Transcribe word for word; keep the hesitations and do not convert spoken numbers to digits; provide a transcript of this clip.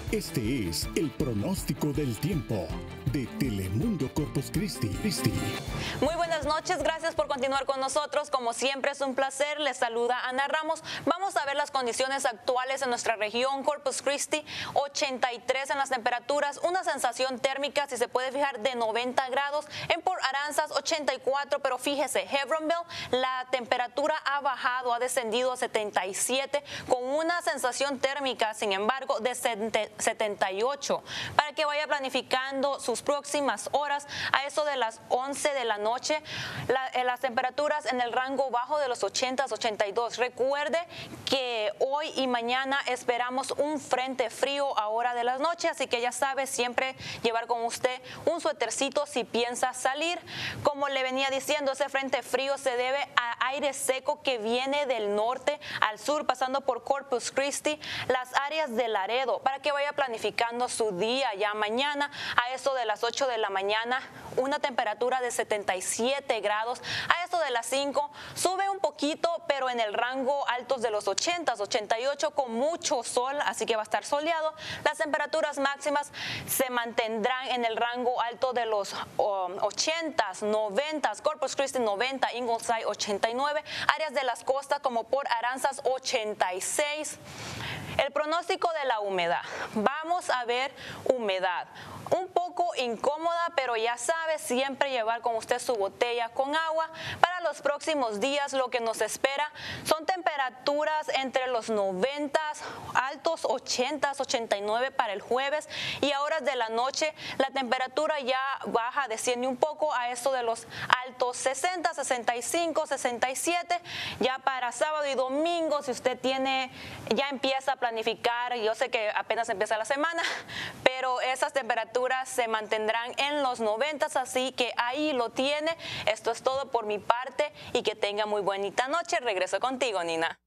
Este es el pronóstico del tiempo de Telemundo Corpus Christi. Christi. Muy buenas noches, gracias por continuar con nosotros. Como siempre es un placer, les saluda Ana Ramos. Vamos a ver las condiciones actuales en nuestra región Corpus Christi. ochenta y tres en las temperaturas, una sensación térmica, si se puede fijar, de noventa grados. En Port Aransas ochenta y cuatro, pero fíjese, Hebbronville, la temperatura ha bajado, ha descendido a setenta y siete, con una sensación térmica, sin embargo, de setenta y ocho. Para que vaya planificando sus próximas horas, a eso de las once de la noche, la, eh, las temperaturas en el rango bajo de los ochenta, ochenta y dos. Recuerde que hoy y mañana esperamos un frente frío a hora de la noche, así que ya sabe, siempre llevar con usted un suétercito si piensa salir. Como le venía diciendo, ese frente frío se debe a aire seco que viene del norte al sur, pasando por Corpus Christi, las áreas de Laredo, para que vaya planificando su día ya mañana, a eso de las ocho de la mañana, una temperatura de setenta y siete grados, a eso de las cinco sube un poquito, pero en el rango altos de los ochenta, ochenta y ocho, con mucho sol, así que va a estar soleado. Las temperaturas máximas se mantendrán en el rango alto de los um, ochenta, noventa, Corpus Christi noventa, Ingleside ochenta y nueve, áreas de las costas como Port Aransas ochenta y seis. El pronóstico de la humedad. Vamos a ver humedad. Un poco incómoda, pero ya sabe, siempre llevar con usted su botella con agua. Para los próximos días lo que nos espera son temperaturas entre los noventa, altos ochenta, ochenta y nueve para el jueves, y a horas de la noche la temperatura ya baja, desciende un poco a eso de los altos sesenta, sesenta y cinco, sesenta y siete. Ya para sábado y domingo, si usted tiene, ya empieza a planificar, yo sé que apenas empieza la semana, pero esas temperaturas se mantendrán en los noventa, así que ahí lo tiene. Esto es todo por mi parte y que tenga muy bonita noche. Regreso contigo, Nina.